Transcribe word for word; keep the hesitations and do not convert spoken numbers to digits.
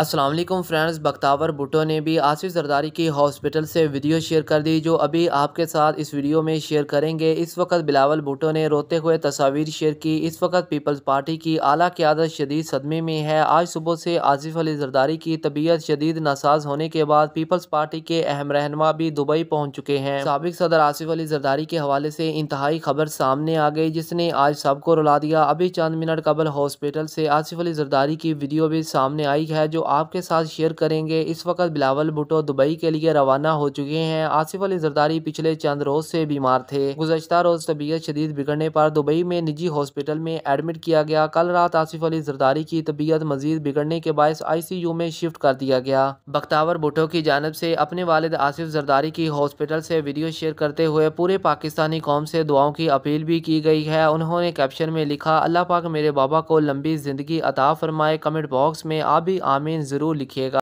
अस्सलाम वालेकुम फ्रेंड्स, बख्तावर भुट्टो ने भी आसिफ जरदारी की हॉस्पिटल से वीडियो शेयर कर दी, जो अभी आपके साथ इस वीडियो में शेयर करेंगे। इस वक्त बिलावल भुट्टो ने रोते हुए तस्वीर शेयर की। इस वक्त पीपल्स पार्टी की आला क़यादत शदीद सदमे में है। आज सुबह से आसिफ अली जरदारी की तबीयत शदीद नासाज होने के बाद पीपल्स पार्टी के अहम रहनुमा भी दुबई पहुँच चुके हैं। साबिक सदर आसिफ अली जरदारी के हवाले से इंतहाई खबर सामने आ गई, जिसने आज सबको रुला दिया। अभी चंद मिनट कबल हॉस्पिटल से आसिफ अली जरदारी की वीडियो भी सामने आई है, जो आपके साथ शेयर करेंगे। इस वक्त बिलावल भुट्टो दुबई के लिए रवाना हो चुके हैं। आसिफ अली जरदारी पिछले चंद रोज से बीमार थे। गुज़श्ता रोज तबीयत शदीद बिगड़ने पर दुबई में निजी हॉस्पिटल में एडमिट किया गया। कल रात आसिफ अली जरदारी की तबीयत मजीद बिगड़ने के बायस आई सी यू में शिफ्ट कर दिया गया। बख्तावर भुट्टो की जानिब से अपने वालिद आसिफ जरदारी की हॉस्पिटल से वीडियो शेयर करते हुए पूरे पाकिस्तानी कौम से दुआओं की अपील भी की गई है। उन्होंने कैप्शन में लिखा, अल्लाह पाक मेरे बाबा को लंबी जिंदगी अता फरमाए। कमेंट बॉक्स में आप भी आमीन जरूर लिखिएगा।